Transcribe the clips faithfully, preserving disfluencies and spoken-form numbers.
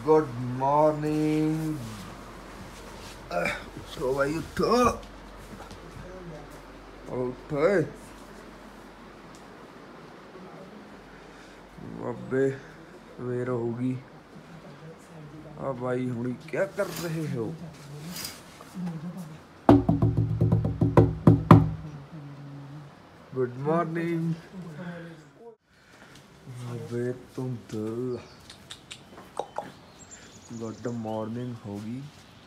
Good morning. उठो भाई उठो उठो अबे सवेर होगी। अब भाई हुणी क्या कर रहे हो? Good morning. अबे तुम दिल गुड मॉर्निंग होगी।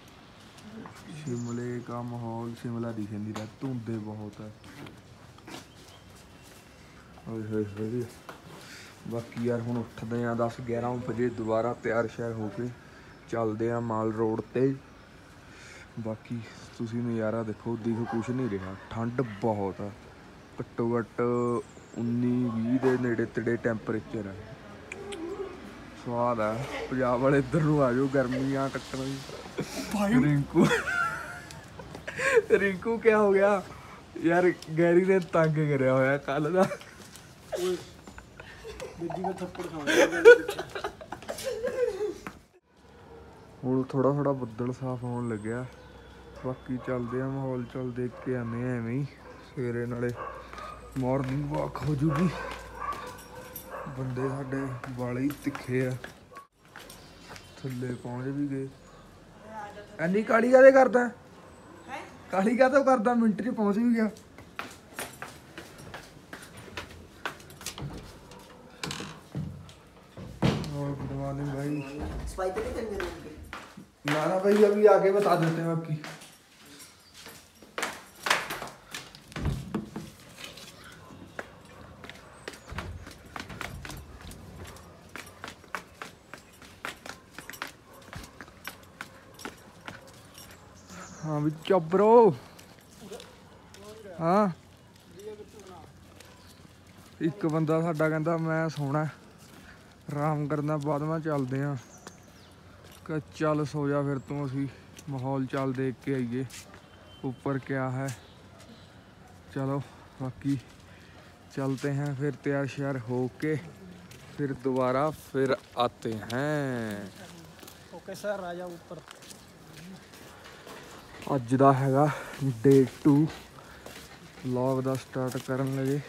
शिमले का माहौल शिमला दिख नहीं रहा, धुंधे बहुत है। बाकी यार हुण उठते हैं दस ग्यारह बजे, दोबारा तैयार श्यार होके चलते हैं माल रोड ते। बाकी तुसी नज़ारा देखो, दिख कुछ नहीं रहा, ठंड बहुत है। घट्टो घट्ट उन्नी भी दे नेड़े तेड़े टैंपरेचर है। स्वाद है पंजाब वाले इधर नूं आ जाओ गर्मियां कट्टन। रिंकू रिंकू क्या हो गया यार? गैरी ने तंग करया होया कल दा। हुण थोड़ा थोड़ा बदल साफ होने लग्या। बाकी चलते हैं माहौल चल देख के आने एवें ही सवेरे, नाले मॉर्निंग वॉक हो जूगी। बंदे साडे वाले ही तिखे आ, थल्ले पहुंच भी गए। एनी काली काहदे करदा? काली काहतों करदा? मिंट च पहुंच भी गया। गुड मॉर्निंग भाई। ना ना भाई अभी आके बता देते हैं आपकी। हाँ भी चब्रो। हाँ एक बंदा साडा कहंदा मैं सोना आराम करना, बाद में चलते हैं। कि चल सो जा फिर तू, असी माहौल चल देख के आइए ऊपर क्या है। चलो बाकी चलते हैं फिर तैयार श्यार हो के फिर दोबारा फिर आते हैं। ओके सर आ जाओ ऊपर। अज दा हैगा डे टू, व्लॉग दा स्टार्ट करन लगे।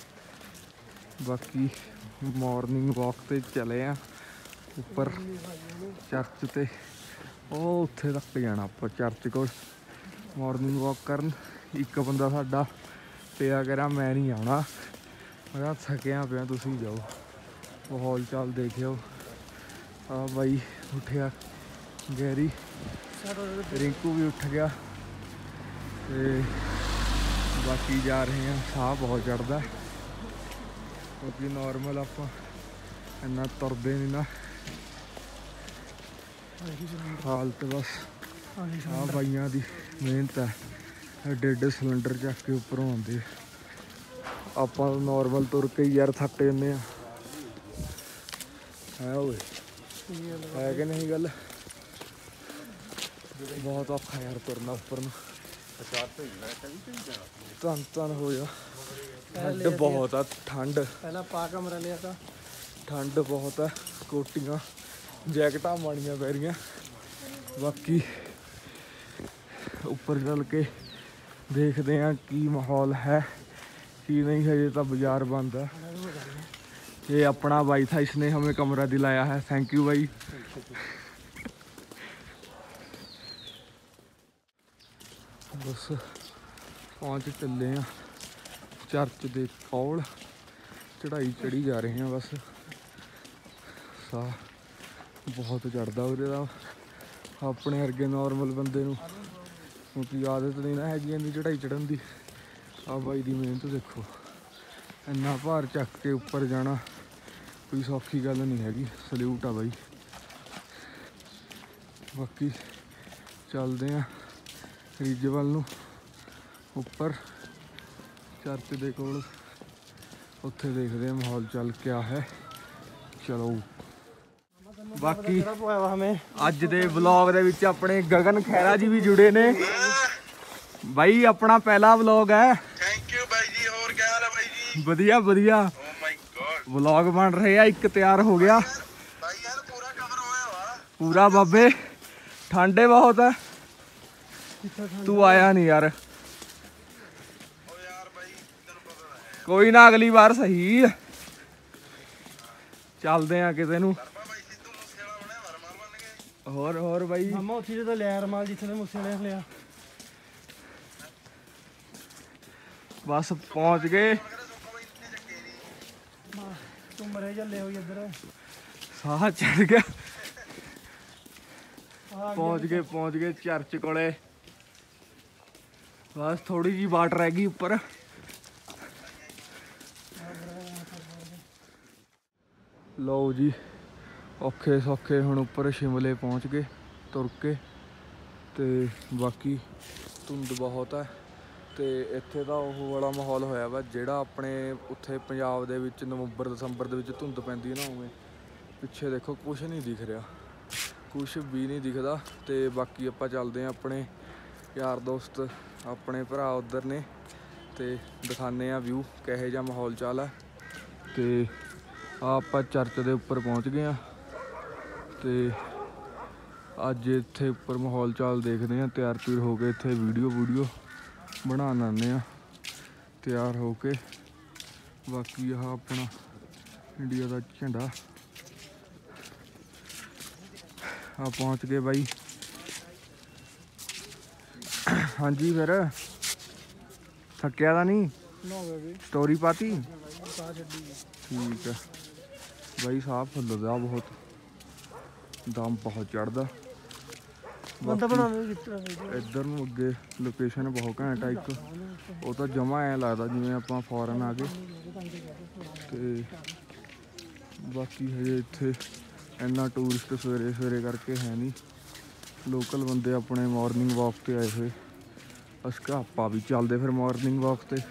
बाकी मॉर्निंग वॉक ते चले आ उपर चर्च ते, ओ उत्थे तक जाना उपर चर्च कोल मॉर्निंग वॉक करन। एक बंदा साडा पिया करा मैं नहीं आना, मैं थकिया पिया, तुसी जाओ माहौल चाल देखियो। आ भाई उठिया गैरी, रिंकू भी उठ गया ते बाकी जा रहे हैं। साह बहुत चढ़दा क्योंकि नॉर्मल आप इन्ना तुरदे नहीं ना। हालत बस आ बाइयां दी मेहनत है, एडे एडे सिलेंडर चक के उपरों आते। आप नॉर्मल तुर के यार थक जाने है ओए, है कि नहीं गल? बहुत औखा यार तुरना उपर नूं। तन तन हो जा, ठंड बहुत है। ठंड पहला पा कमरा लिया था, ठंड बहुत है। कोटियां जैकटां माड़ियां पै रही। बाकी ऊपर चल के देखते हैं की माहौल है कि नहीं। हजे तो बाजार बंद है। ये अपना भाई था, इसने हमें कमरा दिलाया है, थैंक यू भाई। बस पहुँच चले हैं चर्च के कोल, चढ़ाई चढ़ी जा रहे हैं। बस साह बहुत चढ़दा उरे दा, अपने वर्गे नॉर्मल बंदे नूं क्योंकि आदत नहीं ना हैगी इन्नी चढ़ाई चढ़न दी। आ बाई दी मेहनत देखो, इन्ना भार चक के उपर जाना कोई सौखी गल नहीं हैगी। सल्यूट आ बाई। बाकी चलते हैं रिजवल नूं उपर चर्च दे कोल, उत्थे देखते हैं माहौल चल क्या है। चलो बाकी अज दे व्लॉग दे विच अपने गगन खैरा जी भी जुड़े ने। भाई अपना पहला व्लॉग है। थैंक यू भाई जी, और क्या हाल है भाई जी? वधिया वधिया ओह माय गॉड, व्लॉग बन रहे हैं। एक तैयार हो गया भाई यार पूरा कवर होया वा। पूरा बाबे ठंडे बहुत है तू आया नहीं यार कोई ना अगली बार सही चलते हैं किसी नू होर होर भाई ਮਾਮਾ ਉੱਥੇ ਜਦੋਂ ਲਿਆ ਰਮਾਲ ਜਿੱਥੇ ਦੇ ਮੂਸੇ ਵਾਲੇ ਨੇ ਲਿਆ बस पहुंच गए ਤੂੰ ਮਰੇ ਚੱਲੇ ਹੋਈ ਇੱਧਰ साह चढ़ गया ਆ पहुंच गए पहुंच गए चर्च कोले बस थोड़ी जी वाट रह गई ऊपर लो जी औखे सौखे हुण उपर शिमले पहुंच गए तुर के ते बाकी धुंध बहुत है ते इत्थे दा ओह वाला माहौल होया वा जिहड़ा अपने उत्थे पंजाब दे विच नवंबर दसंबर दे विच धुंध पैंदी है ना उवें पिछे देखो कुछ नहीं दिख रहा कुछ भी नहीं दिखता ते बाकी आपां चलदे आं अपने यार दोस्त अपने भरा उधर ने ते दिखाने आ व्यू किहो जिहा माहौल चाल है ते आपां चर्च दे उपर पहुंच गए हैं ते अज इत्थे उपर माहौल चाल देखते हैं तैयार तुर हो के इत्थे वीडियो वूडियो बना लाने तैयार हो के बाकी आह अपना इंडिया का झंडा आ पहुंच गए भाई हाँ जी फिर थकिया था नहीं ਨਾ ਹੋਵੇ ਵੀ स्टोरी पाती ਸਾਹ ਛੱਡੀ ठीक है भाई साफ फुलदा बहुत दम बहुत चढ़दा ਬੰਦਾ ਬਣਾਵੇ ਕਿੱਥੇ इधर नूं अगे लोकेशन बहुत घैंट है एक वो तो जमा ऐ लगता जिवें आपां फॉरन आ गए ते बाकी हजे इत्थे इन्ना टूरिस्ट सवेरे सवेरे करके है नहीं लोकल बंदे अपने मॉर्निंग वॉक ते आए हुए अस आपा भी चलते फिर मॉर्निंग वॉक ते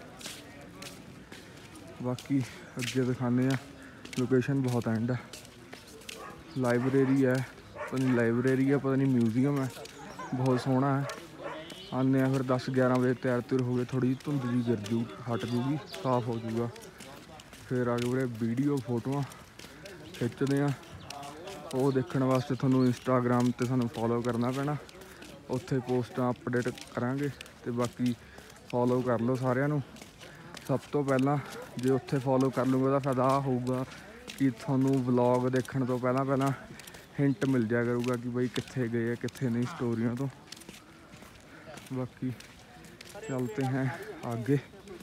बाकी अगे दिखाने लोकेशन बहुत एंड है लाइब्रेरी है पता नहीं लाइब्रेरी है पता नहीं म्यूजियम है बहुत सोहना है आने फिर दस ग्यारह बजे तैयार तुर हो गए थोड़ी धुंध जी गिर जू हट जूगी साफ हो जूगा फिर आगे उरे वीडियो फोटोआं खिंचते हैं वो देखने वास्ते थोनों इंस्टाग्राम ते सानू फॉलो करना पैना उत्थे पोस्टां अपडेट करांगे ते बाकी फॉलो कर लो सारिਆਂ ਨੂੰ सब तो पहला जे उत्थे फॉलो कर लूँगा तो फायदा होगा कि थोनों व्लॉग देखने तो पहला पहला हिंट मिल जाया करूँगा कि भाई कित्थे गए हैं कित्थे नहीं स्टोरियां तो बाकी चलते हैं आगे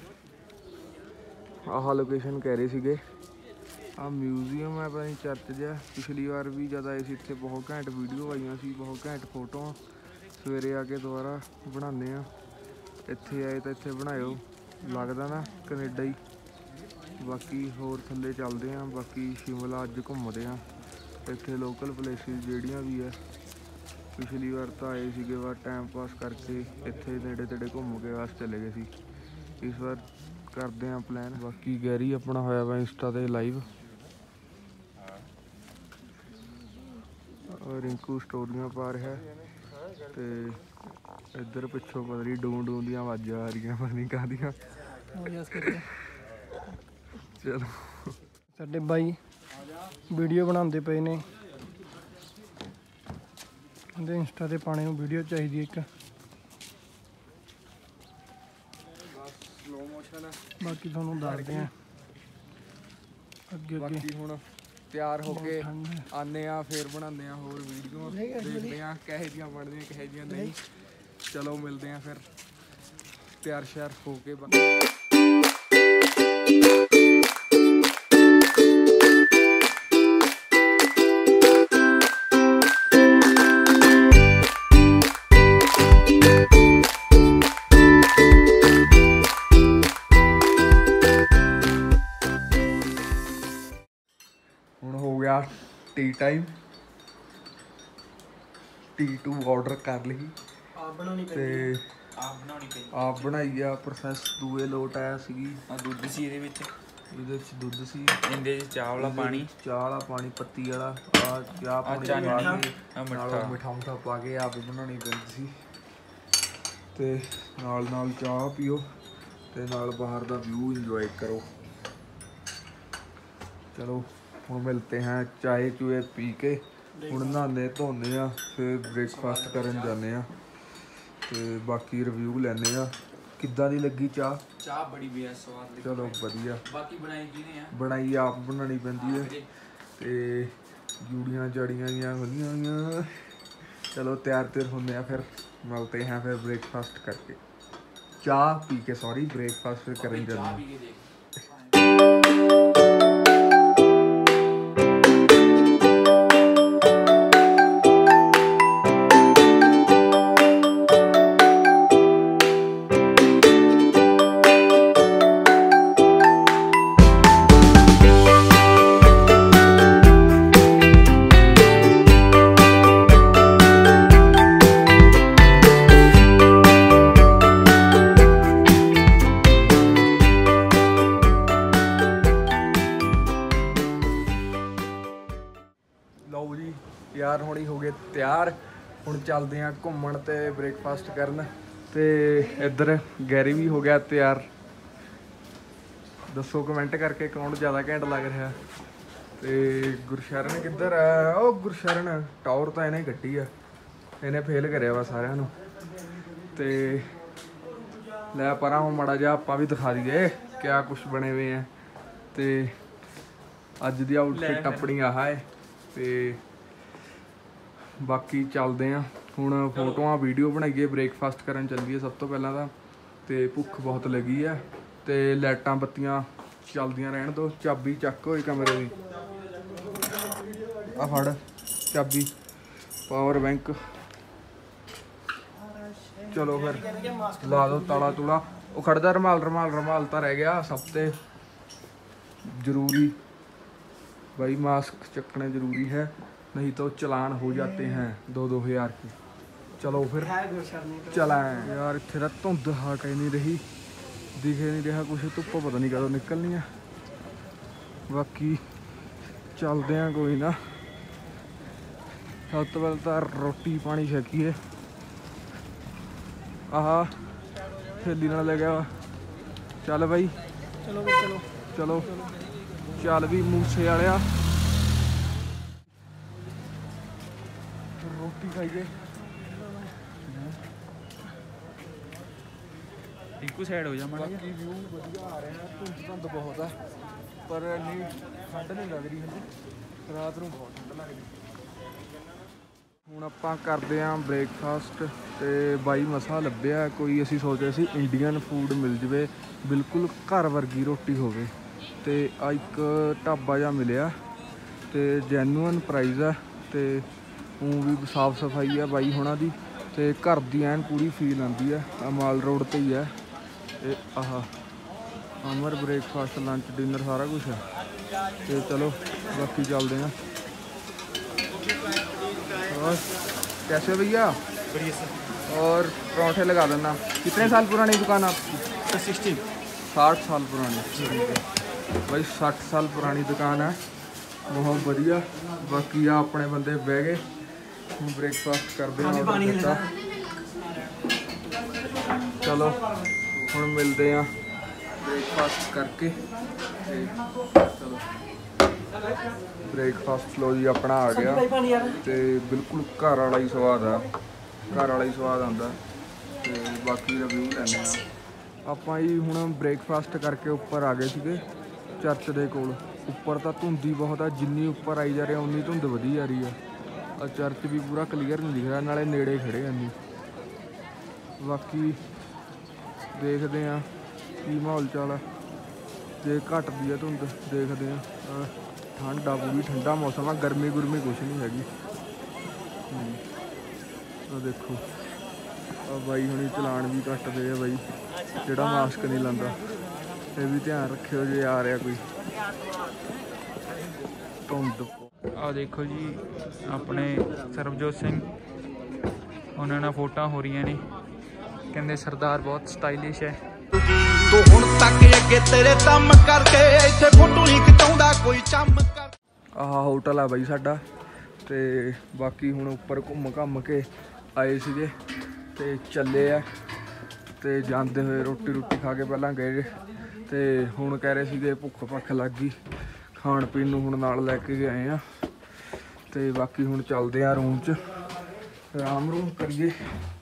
आह लोकेशन कह रहे सीगे आ म्यूजियम है पता नहीं चर्च जहा पिछली बार भी जब आए थे इतने बहुत घैंट वीडियो आईयां सी बहुत घैंट फोटो सवेरे आके दोबारा बनाने इत्थे आए तो इत्थे बनाओ लगदा ना कनेडा ही बाकी होर थल्ले चलते हैं बाकी शिमला अज घूमते हैं इत्थे लोकल प्लेसिस जिहड़ियां भी है पिछली बार तो आए सीगे बार टाइम पास करके इत्थे नेड़े तेड़े घूम के बस चले गए सी इस बार करते हैं प्लान बाकी गैरी अपना होया वा इंस्टा ते लाइव रिंकू स्टोरियां पा रहा है ते इधर पिछों पता नहीं डूं डूं दियां आवाज़ां आ रही पता नहीं काहदियां चलो ਸਾਡੇ ਬਾਈ ਵੀਡੀਓ ਬਣਾਉਂਦੇ ਪਏ ਨੇ ਉਹਦੇ ਇੰਸਟਾ ਤੇ ਪਾਣੇ ਨੂੰ ਵੀਡੀਓ ਚਾਹੀਦੀ ਇੱਕ स्लो मोशन है ਬਾਕੀ ਤੁਹਾਨੂੰ ਦੱਸਦੇ ਆ ਅੱਗੇ ਅੱਗੇ बाकी हुण तैयार होके ठंड है। आने आ फिर बनाने आ होर वीडियो देखते हैं कहे जियां बनदियां कहे जियां नहीं चलो मिलते हैं फिर तैयार श्यार होके ਹੁਣ ਹੋ ਗਿਆ tea time tea to order ਕਰ ਲਈ ਆਪ ਬਣਾਉਣੀ ਤੇ ਆਪ ਬਣਾਉਣੀ ਪਈ ਆਪ ਬਣਾਈ ਆ ਪ੍ਰੋਸੈਸ ਦੂਏ ਲੋਟ ਆਇਆ ਸੀਗੀ ਆ ਦੁੱਧ ਸੀ ਇਹਦੇ ਵਿੱਚ ਇਹਦੇ ਵਿੱਚ ਦੁੱਧ ਸੀ ਇਹਦੇ ਵਿੱਚ ਚਾਹ ਵਾਲਾ ਪਾਣੀ ਚਾਹ ਵਾਲਾ ਪਾਣੀ ਪੱਤੀ ਵਾਲਾ ਆ ਚਾਹ ਪਾਣੀ ਚਾਹ ਪਾ ਮਿੱਠਾ, ਕੇ ਆਹ ਮਿੱਠਾ। ਨਾਲ ਮਿੱਠਾ ਮੁੱਠਾ ਪਾ ਕੇ ਆਪ ਹੀ ਬਣਾਉਣੀ ਪੈਂਦੀ ਸੀ ਤੇ ਨਾਲ ਨਾਲ ਚਾਹ ਪੀਓ ਤੇ ਨਾਲ ਬਾਹਰ ਦਾ ਵਿਊ ਇੰਜੋਏ ਕਰੋ ਚਲੋ ਹੁਣ ਮਿਲते हैं चाय चुए पी के ਹੁਣ ਨਹਾਉਂਦੇ ਧੋਂਦੇ ਆ, ਫਿਰ ਬ੍ਰੇਕਫਾਸਟ ਕਰਨ ਜਾਂਦੇ ਆ ਤੇ ਬਾਕੀ ਰਿਵਿਊ ਲੈਂਦੇ ਆ ਕਿੱਦਾਂ ਦੀ ਲੱਗੀ ਚਾਹ। ਚਾਹ ਬੜੀ ਬੇਸ ਸਵਾਦ ਲੱਗੀ। ਚਲੋ ਵਧੀਆ। ਬਾਕੀ ਬਣਾਈ ਕਿਹਨੇ ਆ? ਬਣਾਈ ਆਪ ਬਣਾਉਣੀ ਪੈਂਦੀ ਹੈ ਤੇ ਜੂੜੀਆਂ ਜੜੀਆਂ ਗਈਆਂ ਵਧੀਆ ਹੋਈਆਂ। ਚਲੋ ਤਿਆਰ ਤਿਆਰ ਹੁੰਦੇ ਆ, ਫਿਰ ਮਿਲते हैं फिर ब्रेकफास्ट करके, चाय पी के सॉरी ब्रेकफास्ट फिर करें जल्दी। ਲਓ ਜੀ ਯਾਰ ਹੁਣੀ ਹੋ ਗਏ ਤਿਆਰ, ਹੁਣ ਚੱਲਦੇ ਆ ਘੁੰਮਣ ਤੇ ਬ੍ਰੇਕਫਾਸਟ ਕਰਨ। ਤੇ ਇੱਧਰ ਗੈਰੀ ਵੀ ਹੋ ਗਿਆ ਤਿਆਰ। ਦੱਸੋ ਕਮੈਂਟ ਕਰਕੇ ਕੌਣ ਜ਼ਿਆਦਾ ਘੈਂਟ ਲੱਗ ਰਿਹਾ। ਤੇ ਗੁਰਸ਼ਰਨ ਕਿੱਧਰ ਆ? ਉਹ ਗੁਰਸ਼ਰਨ ਟੌਰ ਤਾਂ ਇਹਨੇ ਕੱਟੀ ਆ, ਇਹਨੇ ਫੇਲ ਕਰਿਆ ਵਾ ਸਾਰਿਆਂ ਨੂੰ। ਤੇ ਲੈ ਪਰਾਂ ਹੁਣ ਮਾੜਾ ਜਿਹਾ ਆਪਾਂ ਵੀ ਦਿਖਾ ਦਈਏ ਕਿਆ ਕੁਛ ਬਣੇ ਹੋਏ ਆ। ਤੇ ਅੱਜ ਦੀ ਆਊਟਫਿਟ ਆਪਣੀ ਆਹ ਹੈ ਤੇ ਬਾਕੀ ਚੱਲਦੇ ਆ ਹੁਣ ਫੋਟੋਆਂ ਵੀਡੀਓ ਬਣਾਈਏ, ਬ੍ਰੇਕਫਾਸਟ ਕਰਨ ਚੱਲੀਏ ਸਭ ਤੋਂ ਪਹਿਲਾਂ ਤਾਂ। ਤੇ ਭੁੱਖ ਬਹੁਤ ਲੱਗੀ ਆ ਤੇ ਲਾਈਟਾਂ ਬੱਤੀਆਂ ਚੱਲਦੀਆਂ ਰਹਿਣ ਦੋ। ਚਾਬੀ ਚੱਕ ਹੋਈ ਕਮਰੇ ਦੀ, ਆ ਫੜ ਚਾਬੀ, ਪਾਵਰ ਬੈਂਕ। ਚਲੋ ਫਿਰ ਲਾ ਦੋ ਤਾਲਾ ਤੂਲਾ। ਉਹ ਖੜਦਾ ਰੁਮਾਲ ਰੁਮਾਲ ਰੁਮਾਲ ਤਾਂ ਰਹਿ ਗਿਆ ਸਭ ਤੇ ਜ਼रूरी भाई, मास्क चकने जरूरी है नहीं तो चलान हो जाते हैं दो दो हज़ार के। चलो फिर चलाएं यार। इतने तो धुंध हट ही नहीं रही, दिखे नहीं रहा कुछ, धुप्प पता नहीं कदों निकलनी है। बाकी चलते हैं कोई ना। सब तो पहले तो रोटी पानी छकीए। आह थैली नाल ले गया। चल भाई चलो चलो चलो ਚੱਲ ਵੀ ਮੂਸੇ ਵਾਲਿਆ, ਰੋਟੀ ਖਾਈਏ। ਇੱਕੋ ਸਾਈਡ ਹੋ ਜਾ ਮਾੜਾ ਜਿਹਾ। ਬਾਕੀ ਵਿਊ ਵਧੀਆ ਆ ਰਿਹਾ, ਧੁੰਦ ਧੁੰਦ ਬਹੁਤ ਆ ਪਰ ਇੰਨੀ ਠੰਡ ਨਹੀਂ ਲੱਗ ਰਹੀ ਹਜੇ। ਰਾਤ ਨੂੰ ਬਹੁਤ ਠੰਡ ਲੱਗਦੀ। ਹੁਣ ਆਪਾਂ ਕਰਦੇ ਆਂ ਬ੍ਰੇਕਫਾਸਟ ਤੇ ਬਾਈ ਮਸਾ ਲੱਭਿਆ ਕੋਈ। ਅਸੀਂ ਸੋਚਿਆ ਸੀ ਇੰਡੀਅਨ ਫੂਡ ਮਿਲ ਜਵੇ, ਬਿਲਕੁਲ ਘਰ ਵਰਗੀ ਰੋਟੀ ਹੋਵੇ। ਤੇ ਆ ਇੱਕ ਢਾਬਾ ਜਿਹਾ ਮਿਲਿਆ ਤੇ ਜੈਨੂਅਨ ਪ੍ਰਾਈਜ਼ ਆ ਤੇ ਉਹ ਵੀ ਸਾਫ ਸਫਾਈ ਆ ਬਾਈ ਹੋਣਾ ਦੀ ਤੇ ਘਰ ਦੀ ਐਨ ਪੂਰੀ ਫੀਲ ਆਉਂਦੀ ਆ। ਆ ਮਾਲ ਰੋਡ ਤੇ ਹੀ ਆ ਇਹ। ਆਹ ਅਮਰ ਬ੍ਰੇਕਫਾਸਟ ਲੰਚ ਡਿਨਰ ਸਾਰਾ ਕੁਛ ਆ। ਤੇ ਚਲੋ ਬਾਕੀ ਚੱਲਦੇ ਆ। और कैसे भैया? बढ़िया सर। और पराठे लगा देना। कितने साल पुरानी दुकान आपकी? सिक्सटी साठ साल पुरानी। भाई साठ साल पुरानी दुकान है, बहुत बढ़िया। बाकी आ अपने बंदे बह गए, हम ब्रेकफास्ट करते हैं। चलो हम मिलते हैं ब्रेकफास्ट करके। चलो ब्रेकफास्ट लो जी अपना आ गया ते बिल्कुल घर वाला ही स्वाद आ, घर वाला ही स्वाद आंदा। ते बाकी रिव्यू लैने आ ਆਪਾਂ ਜੀ। ਹੁਣ ਬ੍ਰੇਕਫਾਸਟ ਕਰਕੇ ਉੱਪਰ ਆ ਗਏ ਸੀਗੇ ਚਰਚ ਦੇ ਕੋਲ। ਉੱਪਰ ਤਾਂ ਧੁੰਦ ਹੀ ਬਹੁਤ ਆ, ਜਿੰਨੀ ਉੱਪਰ ਆਈ ਜਾ ਰਿਹਾ ਉਨੀ ਧੁੰਦ ਵਧੀ ਜਾ ਰਹੀ ਆ। ਆ ਚਰਚ ਵੀ ਪੂਰਾ ਕਲੀਅਰ ਨਹੀਂ ਦਿਖ ਰਿਹਾ, ਨਾਲੇ ਨੇੜੇ ਖੜੇ ਆ। ਨਹੀਂ ਬਾਕੀ ਦੇਖਦੇ ਆ ਕੀ ਮਾਹੌਲ ਚਾਲ ਆ। ਜੇ ਘਟਦੀ ਆ ਧੁੰਦ ਦੇਖਦੇ ਆ। ठंड आ पूरी, ठंडा मौसम आ, गर्मी गुरमी कुछ नहीं हैगी। आ देखो आ बाई हुणी चलान भी कटते हैं बाई, जोड़ा मास्क नहीं लाता। ये भी ध्यान रखियो जे आ रहा कोई धुंद। आ देखो जी अपने सरबजोत सिंह उन्होंने ਨਾਲ ਫੋਟੋਆਂ ਹੋ ਰਹੀਆਂ ਨੇ, ਕਹਿੰਦੇ ਸਰਦਾਰ ਬਹੁਤ ਸਟਾਈਲਿਸ਼ ਹੈ। ਤੂੰ ਹੁਣ ਤੱਕ ਅੱਗੇ ਤੇਰੇ ਦਮ ਕਰਕੇ ਇੱਥੇ ਫੋਟੋ ਹੀ ਖਿਚਾਉਂਦਾ ਕੋਈ ਚਮ ਕਰ। ਆਹ ਹੋਟਲ ਆ ਬਾਈ ਸਾਡਾ। ਤੇ ਬਾਕੀ ਹੁਣ ਉੱਪਰ ਘੁੰਮ ਘੰਮ ਕੇ ਆਏ ਸੀਗੇ ਤੇ ਚੱਲੇ ਆ। ਤੇ ਜਾਂਦੇ ਹੋਏ ਰੋਟੀ ਰੋਟੀ ਖਾ ਕੇ ਪਹਿਲਾਂ ਗਏ ਤੇ ਹੁਣ ਕਹਿ ਰਹੇ ਸੀਗੇ ਭੁੱਖ ਭੱਖ ਲੱਗ ਗਈ, ਖਾਣ ਪੀਣ ਨੂੰ ਹੁਣ ਨਾਲ ਲੈ ਕੇ ਆਏ ਆ। ਤੇ ਬਾਕੀ ਹੁਣ ਚੱਲਦੇ ਆ ਰੂਮ 'ਚ ਆਰਾਮ ਰੂਮ ਕਰੀਏ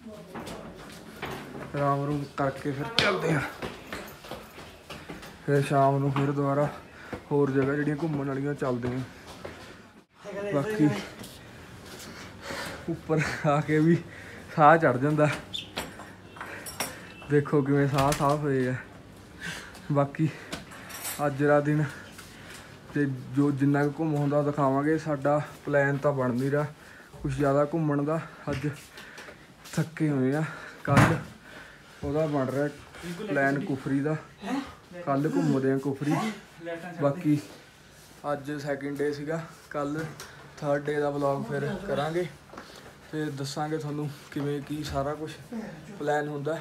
ਆਰਾਮ ਰੂਮ ਕਰਕੇ ਫਿਰ ਚੱਲਦੇ ਆ ਫਿਰ ਸ਼ਾਮ ਨੂੰ ਫਿਰ ਦੁਬਾਰਾ ਹੋਰ ਜਗ੍ਹਾ ਜਿਹੜੀਆਂ ਘੁੰਮਣ ਵਾਲੀਆਂ ਚੱਲਦੇ ਆ। ਬਾਕੀ ਉੱਪਰ ਆ ਕੇ ਵੀ ਸਾਹ ਚੜ ਜਾਂਦਾ ਦੇਖੋ ਕਿਵੇਂ ਸਾਹ ਸਾਫ਼ ਹੋਏ ਆ। ਬਾਕੀ ਅੱਜ ਦਾ ਦਿਨ ਤੇ ਜੋ ਜਿੰਨਾ ਕੁ ਘੁੰਮ ਹੁੰਦਾ ਦਿਖਾਵਾਂਗੇ। ਸਾਡਾ ਪਲਾਨ ਤਾਂ ਬਣ ਨਹੀਂ ਰਿਹਾ ਕੁਛ ਜ਼ਿਆਦਾ ਘੁੰਮਣ ਦਾ। ਅੱਜ ਥੱਕੇ ਹੋਏ ਆ ਕੱਲ ਉਹਦਾ ਬਣ ਰਿਹਾ ਪਲਾਨ ਕੁਫਰੀ ਦਾ ਕੱਲ ਘੁੰਮਦੇ ਆ ਕੁਫਰੀ। ਬਾਕੀ ਅੱਜ ਸੈਕਿੰਡ ਡੇ ਸੀਗਾ ਕੱਲ ਥਰਡ ਡੇ ਦਾ ਵਲੌਗ ਫਿਰ ਕਰਾਂਗੇ ਫਿਰ ਦੱਸਾਂਗੇ ਤੁਹਾਨੂੰ ਕਿਵੇਂ ਕੀ ਸਾਰਾ ਕੁਝ ਪਲਾਨ ਹੁੰਦਾ।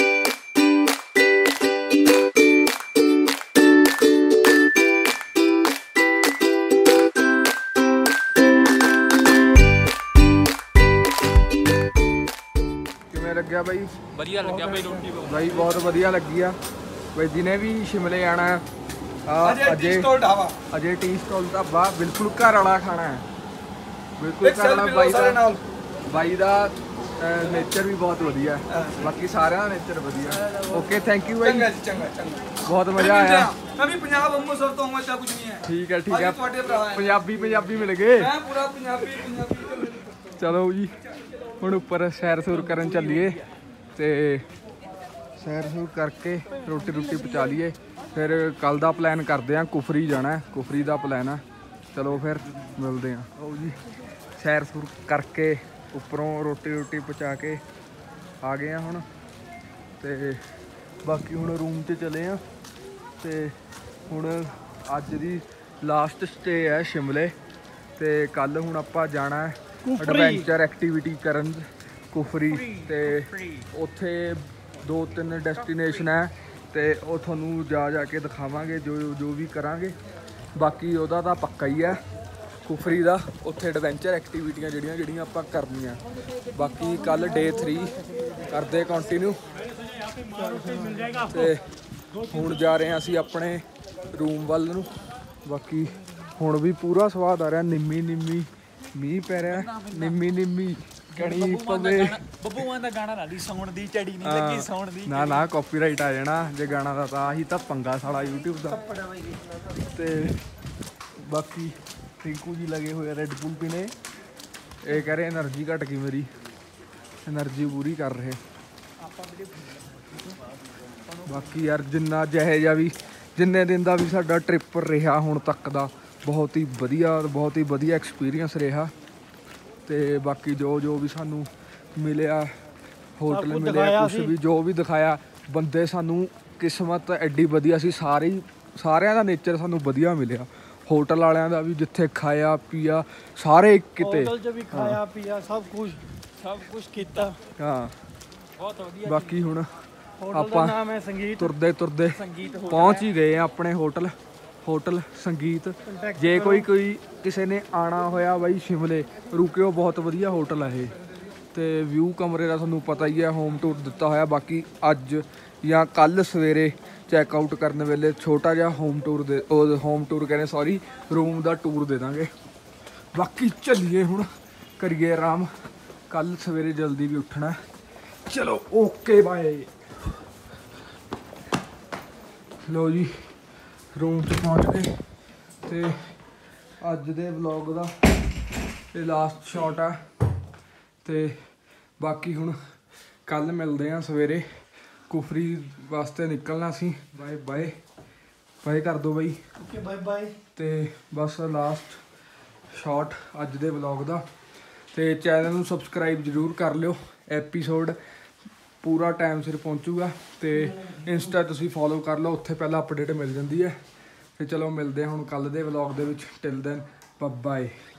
ਕਿਵੇਂ ਲੱਗਿਆ ਬਾਈ? ਵਧੀਆ ਲੱਗਿਆ ਬਈ ਰੋਟੀ ਬਾਈ ਬਹੁਤ ਵਧੀਆ ਲੱਗੀ ਆ ਬਾਈ। ਜਿਹਨੇ ਵੀ ਸ਼ਿਮਲੇ ਆਣਾ ਆ ਅਜੇ ਢਾਬਾ ਅਜੇ ਟੀ ਸਟਾਲ ਢਾਬਾ ਬਿਲਕੁਲ ਘਰ ਵਾਲਾ ਖਾਣਾ ਹੈ ਬਿਲਕੁਲ ਘਰ ਵਾਲਾ। ਬਾਈ ਦਾ ਬਾਈ ਦਾ ਨੇਚਰ ਵੀ ਬਹੁਤ ਵਧੀਆ ਬਾਕੀ ਸਾਰਿਆਂ ਦਾ ਨੇਚਰ ਵਧੀਆ। ਓਕੇ ਥੈਂਕ ਯੂ ਬਾਈ ਚੰਗਾ ਜੀ ਚੰਗਾ ਚੰਗਾ ਬਹੁਤ ਮਜ਼ਾ ਆਇਆ। ਮੈਂ ਵੀ ਪੰਜਾਬ ਅੰਮ੍ਰਿਤਸਰ ਤੋਂ ਹਾਂ ਤਾਂ ਕੁਝ ਨਹੀਂ ਹੈ। ਠੀਕ ਹੈ ਠੀਕ ਹੈ ਤੁਹਾਡੇ ਭਰਾ ਹੈ ਪੰਜਾਬੀ ਪੰਜਾਬੀ ਮਿਲ ਗਏ। ਮੈਂ ਪੂਰਾ ਪੰਜਾਬੀ ਪੰਜਾਬੀ ਚਲੋ ਜੀ ਹੁਣ ਉੱਪਰ ਸੈਰ ਸੂਰ ਕਰਨ ਚੱਲੀਏ ਤੇ ਸੈਰ ਸੂਰ ਕਰਕੇ ਰੋਟੀ ਰੋਟੀ ਪਚਾ ਲਈਏ ਫਿਰ ਕੱਲ ਦਾ ਪਲਾਨ ਕਰਦੇ ਆ ਕੁਫਰੀ ਜਾਣਾ ਕੁਫਰੀ ਦਾ ਪਲਾਨ ਆ। ਚਲੋ ਫਿਰ ਮਿਲਦੇ ਆ। ਆਓ ਜੀ ਸੈਰ ਸੂਰ ਕਰਕੇ ਉੱਪਰੋਂ ਰੋਟੀ ਰੋਟੀ ਪਚਾ ਕੇ ਆ ਗਏ ਆ ਹੁਣ ਤੇ ਬਾਕੀ ਹੁਣ ਰੂਮ 'ਚ ਚਲੇ ਆ ਤੇ ਹੁਣ ਅੱਜ ਦੀ ਲਾਸਟ ਸਟੇ ਹੈ ਸ਼ਿਮਲੇ ਤੇ ਕੱਲ ਹੁਣ ਆਪਾਂ ਜਾਣਾ ਐਡਵੈਂਚਰ ਐਕਟੀਵਿਟੀ ਕਰਨ ਕੁਫਰੀ ਤੇ ਉੱਥੇ ਦੋ ਤਿੰਨ ਡੈਸਟੀਨੇਸ਼ਨ ਹੈ ਤੇ ਉਹ ਤੁਹਾਨੂੰ ਜਾ ਜਾ ਕੇ ਦਿਖਾਵਾਂਗੇ ਜੋ ਜੋ ਵੀ ਕਰਾਂਗੇ। ਬਾਕੀ ਉਹਦਾ ਤਾਂ ਪੱਕਾ ਹੀ ਹੈ ਕੁਫਰੀ ਦਾ ਉੱਥੇ ਐਡਵੈਂਚਰ ਐਕਟੀਵਿਟੀਆਂ ਜਿਹੜੀਆਂ ਜਿਹੜੀਆਂ ਆਪਾਂ ਕਰਨੀਆਂ। ਬਾਕੀ ਕੱਲ ਡੇ ਥ੍ਰੀ ਕਰਦੇ ਕੰਟੀਨਿਊ ਤੇ ਹੁਣ ਜਾ ਰਹੇ ਹਾਂ ਅਸੀਂ ਆਪਣੇ ਰੂਮ ਵੱਲ ਨੂੰ। ਬਾਕੀ ਹੁਣ ਵੀ ਪੂਰਾ ਸਵਾਦ ਆ ਰਿਹਾ ਨਿੰਮੀ ਨਿੰਮੀ ਮੀਂਹ ਪੈ ਰਿਹਾ ਨਿੰਮੀ ਨਿੰਮੀ ਕਣੀ ਪਵੇ। ਬੱਬੂਆਂ ਦਾ ਗਾਣਾ ਲਾ ਲਈ ਸੌਣ ਦੀ ਝੜੀ ਨਹੀਂ ਲੱਗੀ ਸੌਣ ਦੀ। ਨਾ ਨਾ ਕਾਪੀਰਾਈਟ ਆ ਜਾਣਾ ਜੇ ਗਾਣਾ ਦਾ ਤਾਂ ਆਹੀ ਤਾਂ ਪੰਗਾ ਸਾਲਾ YouTube ਦਾ। ਤੇ ਬਾਕੀ ਰਿੰਕੂ ਜੀ ਲਗੇ ਹੋਏ ਰੈਡ ਬੁੱਲ ਪੀਣੇ ਇਹ ਕਹਿ ਰਹੇ એનર્ਜੀ ਘਟ ਗਈ ਮੇਰੀ એનર્ਜੀ ਪੂਰੀ ਕਰ ਰਹੇ। ਬਾਕੀ ਯਾਰ ਜਿੰਨਾ ਜਿਹੇ ਜਿਹਾ ਵੀ ਜਿੰਨੇ ਦਿਨ ਦਾ ਵੀ ਸਾਡਾ ਟ੍ਰਿਪ ਰਿਹਾ ਹੁਣ ਤੱਕ ਦਾ ਬਹੁਤ ਹੀ ਵਧੀਆ ਬਹੁਤ ਹੀ ਵਧੀਆ ਐਕਸਪੀਰੀਅੰਸ ਰਿਹਾ ਤੇ ਬਾਕੀ ਜੋ ਜੋ ਵੀ ਸਾਨੂੰ ਮਿਲਿਆ ਹੋਟਲ ਮਿਲਿਆ ਕੁਛ ਵੀ ਜੋ ਵੀ ਦਿਖਾਇਆ ਬੰਦੇ ਸਾਨੂੰ ਕਿਸਮਤ ਐਡੀ ਵਧੀਆ ਸੀ। ਸਾਰੇ ਸਾਰਿਆਂ ਦਾ ਨੇਚਰ ਸਾਨੂੰ ਵਧੀਆ ਮਿਲਿਆ। ਹੋਟਲ ਵਾਲਿਆਂ ਦਾ ਵੀ ਜਿੱਥੇ ਖਾਇਆ ਪੀਆ ਸਾਰੇ ਕਿਤੇ ਹੋਟਲ 'ਚ ਵੀ ਖਾਇਆ ਪੀਆ ਸਭ ਕੁਝ ਸਭ ਕੁਝ ਕੀਤਾ। ਹਾਂ ਬਹੁਤ ਵਧੀਆ। ਬਾਕੀ ਹੁਣ ਹੋਟਲ ਦਾ ਨਾਮ ਹੈ ਸੰਗੀਤ ਤੁਰਦੇ ਤੁਰਦੇ ਪਹੁੰਚ ਹੀ ਗਏ ਆ ਆਪਣੇ ਹੋਟਲ ਹੋਟਲ ਸੰਗੀਤ। ਜੇ ਕੋਈ ਕੋਈ ਕਿਸੇ ਨੇ ਆਣਾ ਹੋਇਆ ਬਾਈ ਸ਼ਿਮਲੇ ਰੁਕਿਓ ਬਹੁਤ ਵਧੀਆ ਹੋਟਲ ਆ ਇਹ ਤੇ ਵਿਊ ਕਮਰੇ ਦਾ ਤੁਹਾਨੂੰ ਪਤਾ ਹੀ ਹੈ ਹੋਮ ਟੂਰ ਦਿੱਤਾ ਹੋਇਆ। ਬਾਕੀ ਅੱਜ ਜਾਂ ਕੱਲ ਸਵੇਰੇ ਚੈੱਕ ਆਊਟ ਕਰਨ ਵੇਲੇ ਛੋਟਾ ਜਿਹਾ ਹੋਮ ਟੂਰ ਦੇ ਉਹ ਹੋਮ ਟੂਰ ਕਹਿੰਦੇ ਸੌਰੀ ਰੂਮ ਦਾ ਟੂਰ ਦੇ ਦਾਂਗੇ। ਬਾਕੀ ਚੱਲੀਏ ਹੁਣ ਕਰੀਏ ਆਰਾਮ ਕੱਲ ਸਵੇਰੇ ਜਲਦੀ ਵੀ ਉੱਠਣਾ। ਚਲੋ ਓਕੇ ਬਾਏ। ਲੋ ਜੀ ਰੂਮ 'ਚ ਪਹੁੰਚ ਗਏ ਤੇ ਅੱਜ ਦੇ ਵਲੌਗ ਦਾ ਇਹ ਲਾਸਟ ਸ਼ਾਟ ਆ ਤੇ ਬਾਕੀ ਹੁਣ ਕੱਲ ਮਿਲਦੇ ਆ ਸਵੇਰੇ ਕੁਫਰੀ ਵਾਸਤੇ ਨਿਕਲਣਾ ਸੀ। ਬਾਏ ਬਾਏ ਬਾਏ ਕਰ ਦੋ ਬਾਈ। Okay bye bye. ਤੇ ਬਸ ਲਾਸਟ ਸ਼ਾਟ ਅੱਜ ਦੇ ਵਲੌਗ ਦਾ ਤੇ ਚੈਨਲ ਨੂੰ ਸਬਸਕ੍ਰਾਈਬ ਜ਼ਰੂਰ ਕਰ ਲਿਓ। ਐਪੀਸੋਡ ਪੂਰਾ ਟਾਈਮ ਸਿਰ ਪਹੁੰਚੂਗਾ ਤੇ ਇੰਸਟਾ ਤੁਸੀਂ ਫੋਲੋ ਕਰ ਲਓ ਉੱਥੇ ਪਹਿਲਾਂ ਅਪਡੇਟ ਮਿਲ ਜਾਂਦੀ ਹੈ। ਤੇ ਚਲੋ ਮਿਲਦੇ ਹਾਂ ਹੁਣ ਕੱਲ ਦੇ ਵਲੌਗ ਦੇ ਵਿੱਚ। Till then bye bye.